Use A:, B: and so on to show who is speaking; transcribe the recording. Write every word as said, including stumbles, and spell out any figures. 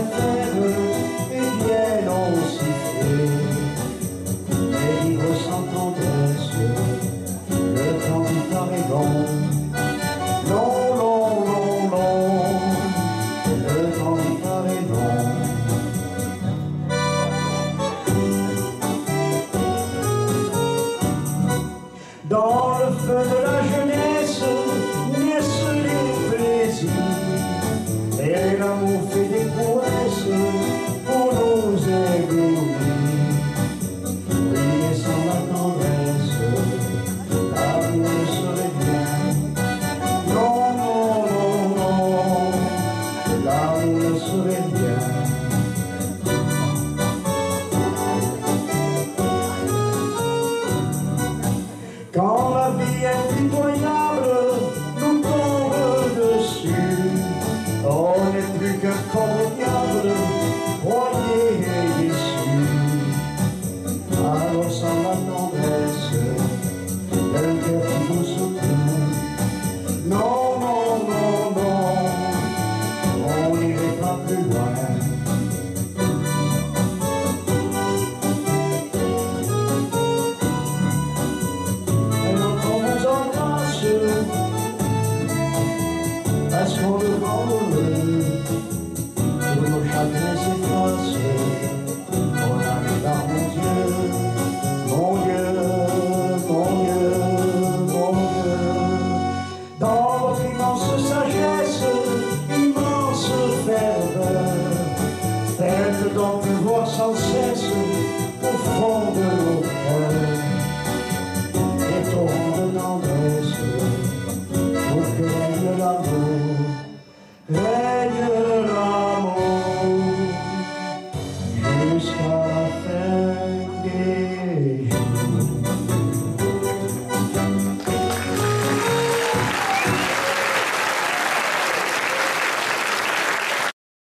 A: préfère et viennent en siffler. Mais vivre sans tendresse, le temps qui paraît long. Non, non, non, non, le temps qui paraît long. Dans le feu de la jeunesse naissent les plaisirs, et l'amour fait des prouesses pour nous éblouir. Oui, mais sans la tendresse, la vie ne serait bien. Non, non, non, non, la vie ne serait bien. Quand la vie impitoyable nous tombe dessus, on n'est plus qu'un pauvre diable, broyé et déçu. Alors sans la tendresse d'un cœur qui vous soutient, non, non, non, non, on n'irait pas plus loin. Parce qu'on le rend heureux, tous nos chagrins s'effacent, on arrive à mon Dieu, mon Dieu, mon Dieu, mon Dieu. Dans votre immense sagesse,